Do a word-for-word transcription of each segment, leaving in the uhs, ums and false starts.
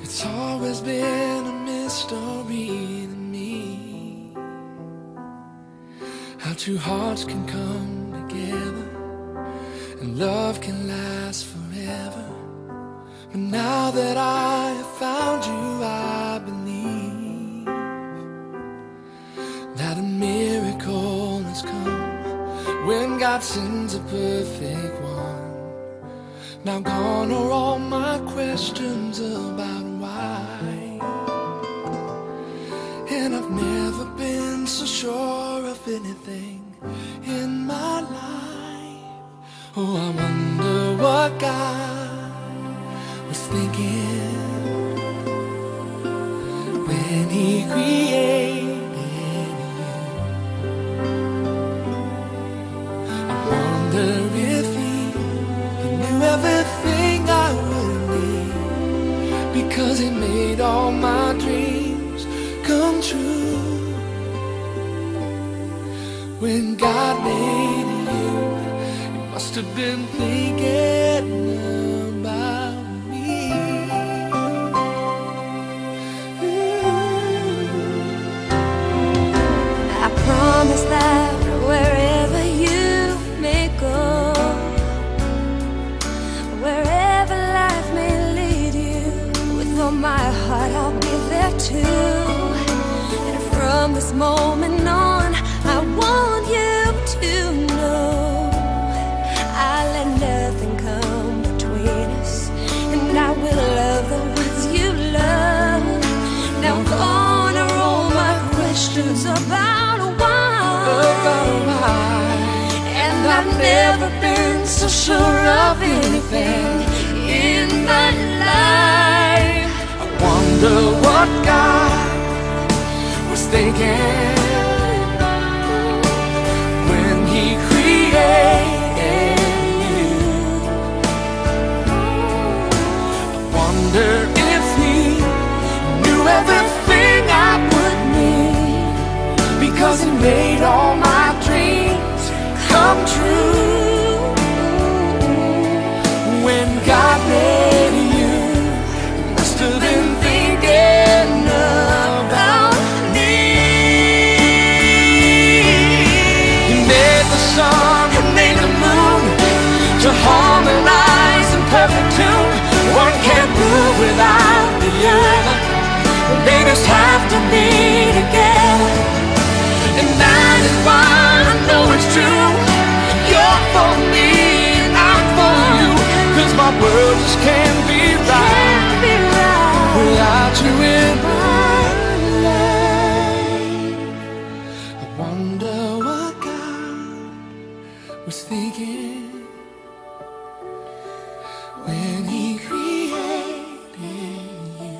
It's always been a mystery to me how two hearts can come together and love can last forever. But now that I have found you, I believe that a miracle has come when God sends a perfect one. Now gone are all my questions about why, and I've never been so sure of anything in my life. Oh, I wonder what God was thinking when He created you. I wonder if He, he knew everything I would need, because He made all my dreams come true. When God made you, He must have been thinking about me. I promise that wherever you may go, wherever life may lead you, with all my heart I'll be there too. And from this moment on, I want you to know I let nothing come between us, and I will love the ones you love. Now gone are all my questions about why, About why, and I've never been so sure of anything in my life. I wonder what God was thinking when He created you. I wonder if He knew everything I would need, because He made all my dreams come true. When God made you, He must have been thinking about me. He made the sun, He made the moon to harmonize in perfect tune. One can't move without the other, they just have to be together. And that is why I know it's true. You're for me and I'm for you, 'cause my world just can't be right without you in my life. I wonder what God was thinking when He created you.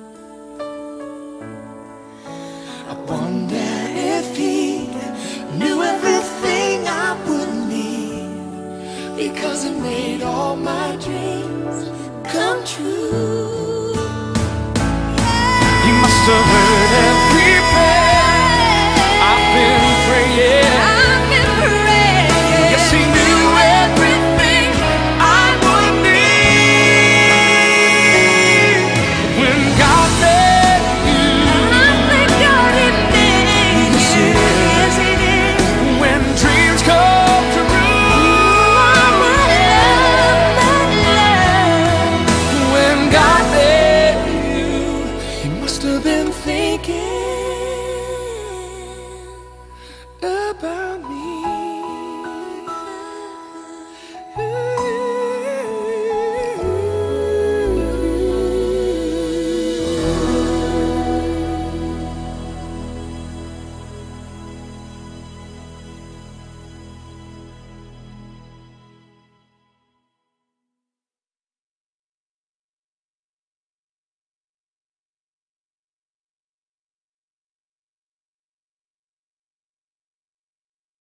I wonder if He knew everything I would need, because He made all my dreams come true. He must have